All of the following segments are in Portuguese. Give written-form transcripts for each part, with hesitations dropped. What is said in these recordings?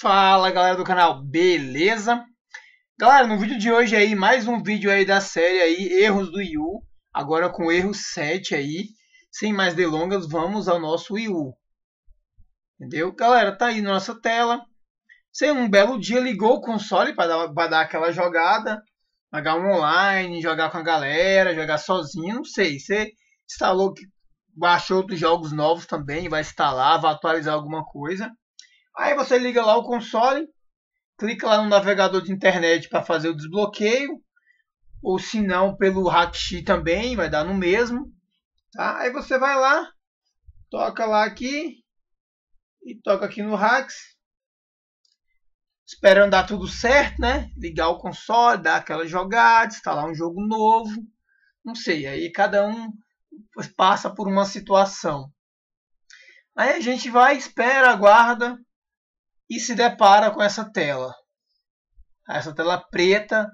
Fala galera do canal, beleza? Galera, no vídeo de hoje aí, mais um vídeo aí da série aí, erros do Wii U, agora com erro 7 aí, sem mais delongas, vamos ao nosso Wii U. Entendeu? Galera, tá aí na nossa tela, você um belo dia ligou o console para dar aquela jogada, jogar um online, jogar com a galera, jogar sozinho, não sei, você instalou, baixou outros jogos novos também, vai instalar, vai atualizar alguma coisa. Aí você liga lá o console, clica lá no navegador de internet para fazer o desbloqueio, ou se não pelo Hackxi também, vai dar no mesmo. Tá? Aí você vai lá, toca lá aqui e toca aqui no Hacks, esperando dar tudo certo, né? Ligar o console, dar aquela jogada, instalar um jogo novo, não sei, aí cada um passa por uma situação. Aí a gente vai, espera, aguarda e se depara com essa tela. Essa tela preta.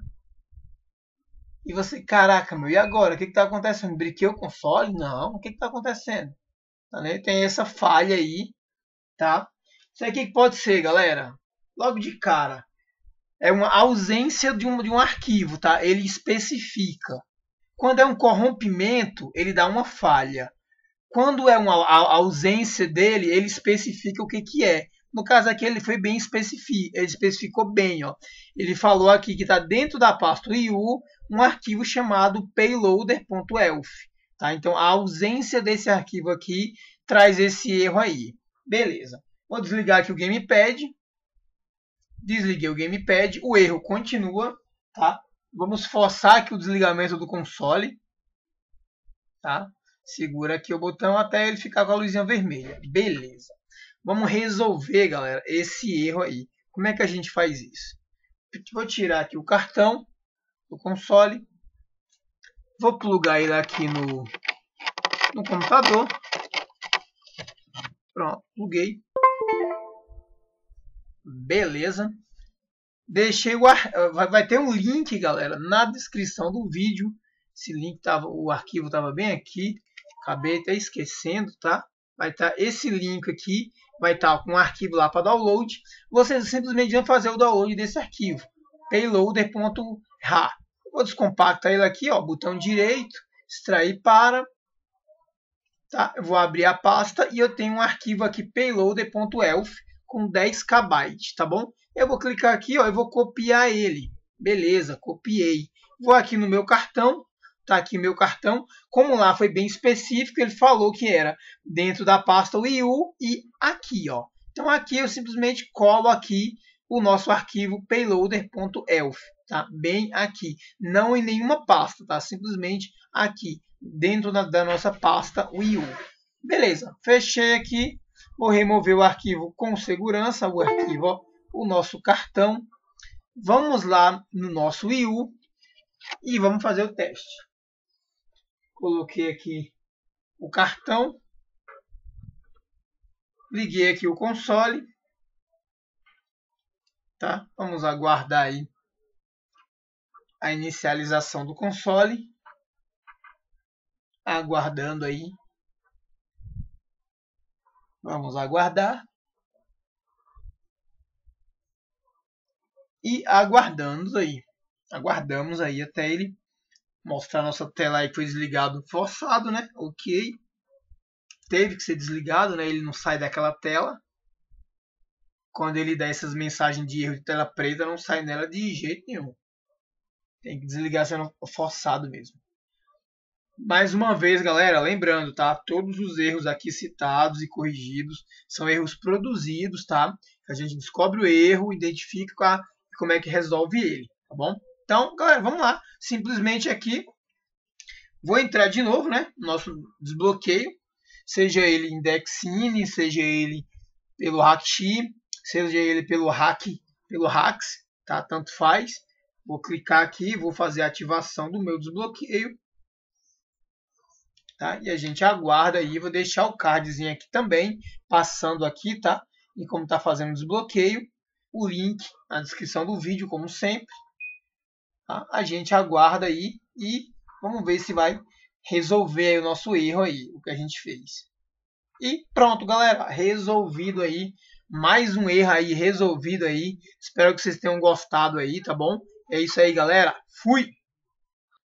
E você, caraca, meu, e agora? O que está acontecendo? Briquei o console? Não, o que está acontecendo? Tá, né? Tem essa falha aí, tá? Isso aí o que pode ser, galera? Logo de cara, é uma ausência de um arquivo, tá? Ele especifica. Quando é um corrompimento, ele dá uma falha. Quando é uma ausência dele, ele especifica o que é. No caso aqui ele foi bem ele especificou bem, ó. Ele falou aqui que está dentro da pasta Wii U um arquivo chamado payloader.elf, tá? Então a ausência desse arquivo aqui traz esse erro aí. Beleza. Vou desligar aqui o gamepad. Desliguei o gamepad, o erro continua, tá? Vamos forçar aqui o desligamento do console, tá? Segura aqui o botão até ele ficar com a luzinha vermelha. Beleza. Vamos resolver, galera, esse erro aí. Como é que a gente faz isso? Vou tirar aqui o cartão do console. Vou plugar ele aqui no computador. Pronto, pluguei. Beleza. Deixei vai ter um link, galera, na descrição do vídeo. Esse link o arquivo estava bem aqui. Acabei até esquecendo, tá? Vai estar esse link aqui, vai estar com um arquivo lá para download. Vocês simplesmente vão fazer o download desse arquivo, payloader.ra. Vou descompactar ele aqui, ó, botão direito, extrair para, tá? Eu vou abrir a pasta e eu tenho um arquivo aqui, payloader.elf, com 10 KB, tá bom? Eu vou clicar aqui, ó, eu vou copiar ele. Beleza, copiei. Vou aqui no meu cartão. Tá aqui meu cartão. Como lá foi bem específico, ele falou que era dentro da pasta Wii U e aqui, ó. Então aqui eu simplesmente colo aqui o nosso arquivo payloader.elf, tá? Bem aqui, não em nenhuma pasta, tá? Simplesmente aqui dentro da nossa pasta Wii U. Beleza, fechei aqui. Vou remover o arquivo com segurança, o arquivo, ó, o nosso cartão. Vamos lá no nosso Wii U e vamos fazer o teste. Coloquei aqui o cartão, liguei aqui o console, tá? Vamos aguardar aí a inicialização do console, aguardando aí, vamos aguardar e aguardamos aí até ele mostrar nossa tela aí que foi desligado forçado, né? Ok. Teve que ser desligado, né? Ele não sai daquela tela. Quando ele dá essas mensagens de erro de tela preta, não sai nela de jeito nenhum. Tem que desligar sendo forçado mesmo. Mais uma vez, galera, lembrando, tá? Todos os erros aqui citados e corrigidos são erros produzidos, tá? A gente descobre o erro, identifica como é que resolve ele, tá bom? Então, galera, vamos lá. Simplesmente aqui, vou entrar de novo, né? No nosso desbloqueio, seja ele em Dexine, seja ele pelo Hackxi, seja ele pelo Hacks, tá? Tanto faz. Vou clicar aqui, vou fazer a ativação do meu desbloqueio, tá? E a gente aguarda aí, vou deixar o cardzinho aqui também, passando aqui, tá? E como tá fazendo o desbloqueio, o link na descrição do vídeo, como sempre. Tá? A gente aguarda aí e vamos ver se vai resolver aí o nosso erro aí, o que a gente fez. E pronto, galera, resolvido aí mais um erro aí resolvido aí. Espero que vocês tenham gostado aí, tá bom? É isso aí, galera. Fui!